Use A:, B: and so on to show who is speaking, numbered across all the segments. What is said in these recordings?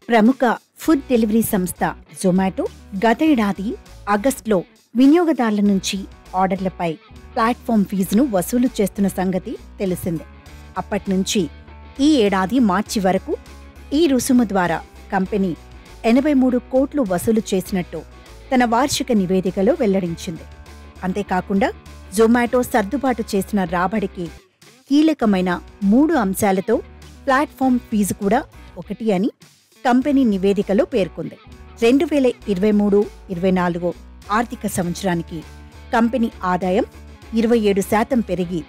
A: ప్రముఖ food delivery సంస్థ జొమాటో గత ఏడాది ఆగస్టులో వినియోగదారుల నుంచి ఆర్డర్లపై ప్లాట్ఫామ్ ఫీజును వసూలు చేస్తున్న సంగతి తెలిసిందే. అప్పట్నుంచి ఈ ఏడాది మార్చి వరకు ఈ రుసుము ద్వారా కంపెనీ 83 కోట్లు వసూలు చేసినట్టు తన వార్షిక నివేదికలో వెల్లడించింది. అంతేకాకుండా జొమాటో సర్దుబాటు చేసిన రాబడికి కీలకమైన 3 అంశాలతో ప్లాట్ఫామ్ ఫీజు కూడా ఒకటి అని కంపెనీ నివేదికలో పేర్కొంది. 2023-24 ఆర్థిక సంవత్సరానికి కంపెనీ ఆదాయం 27% పెరిగి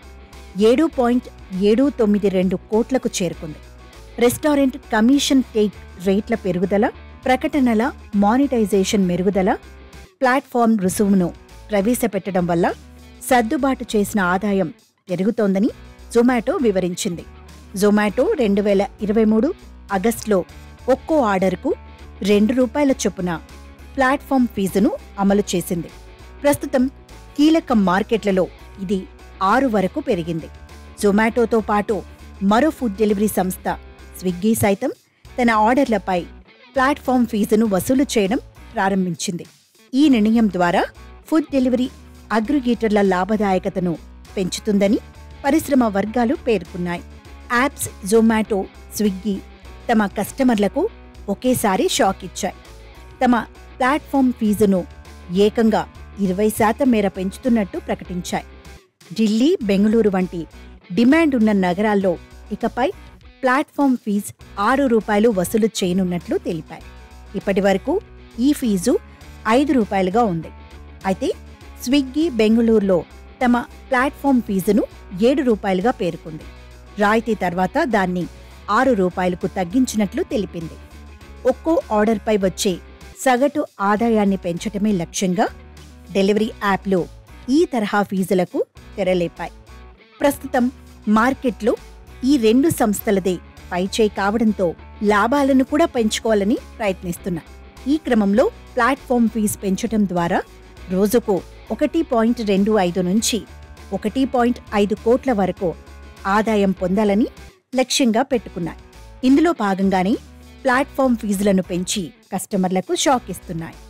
A: 7.792 కోట్లకు చేరుకుంది. రెస్టారెంట్ కమిషన్ టేక్ రేట్ల పెరుగుదల, ప్రకటనల మానిటైజేషన్ మెరుగుదల, ప్లాట్ఫామ్ రుసుమును ప్రవేశపెట్టడం వల్ల సర్దుబాటు చేసిన ఆదాయం పెరుగుతోందని జొమాటో వివరించింది. జొమాటో 2023 ఆగస్టులో ఒక్కో ఆర్డర్కు ₹2 చొప్పున ప్లాట్ఫామ్ ఫీజును అమలు చేసింది. ప్రస్తుతం కీలక మార్కెట్లలో ఇది 6 వరకు పెరిగింది. జొమాటోతో పాటు మరో ఫుడ్ డెలివరీ సంస్థ స్విగ్గీ సైతం తన ఆర్డర్లపై ప్లాట్ఫామ్ ఫీజును వసూలు చేయడం ప్రారంభించింది. ఈ నిర్ణయం ద్వారా ఫుడ్ డెలివరీ అగ్రిగేటర్ల లాభదాయకతను పెంచుతుందని పరిశ్రమ వర్గాలు పేర్కొన్నాయి. యాప్స్ జొమాటో, స్విగ్గీ తమ కస్టమర్లకు ఒకేసారి షాక్ ఇచ్చాయి. తమ ప్లాట్ఫామ్ ఫీజును ఏకంగా 20% మేర పెంచుతున్నట్టు ప్రకటించాయి. ఢిల్లీ, బెంగళూరు వంటి డిమాండ్ ఉన్న నగరాల్లో ఇకపై ప్లాట్ఫామ్ ఫీజు ₹6 వసూలు చేయనున్నట్లు తెలిపాయి. ఇప్పటివరకు ఈ ఫీజు ₹5గా ఉంది. అయితే స్విగ్గీ బెంగళూరులో తమ ప్లాట్ఫామ్ ఫీజును ₹7గా పేర్కొంది. రాయితీ తర్వాత దాన్ని ₹6కు తగ్గించినట్లు తెలిపింది. ఒక్కో ఆర్డర్పై వచ్చే సగటు ఆదాయాన్ని పెంచటమే లక్ష్యంగా డెలివరీ యాప్లు ఈ తరహా ఫీజులకు తెరలేపాయి. ప్రస్తుతం మార్కెట్లో ఈ 2 సంస్థలదే పైచేయి కావడంతో లాభాలను కూడా పెంచుకోవాలని ప్రయత్నిస్తున్నాయి. ఈ క్రమంలో ప్లాట్ఫామ్ ఫీజు పెంచడం ద్వారా రోజుకు 1.25 నుంచి 1.5 కోట్ల వరకు ఆదాయం పొందాలని లక్ష్యంగా పెట్టుకున్నాయి. ఇందులో భాగంగానే ప్లాట్ఫామ్ ఫీజులను పెంచి కస్టమర్లకు షాక్ ఇస్తున్నాయి.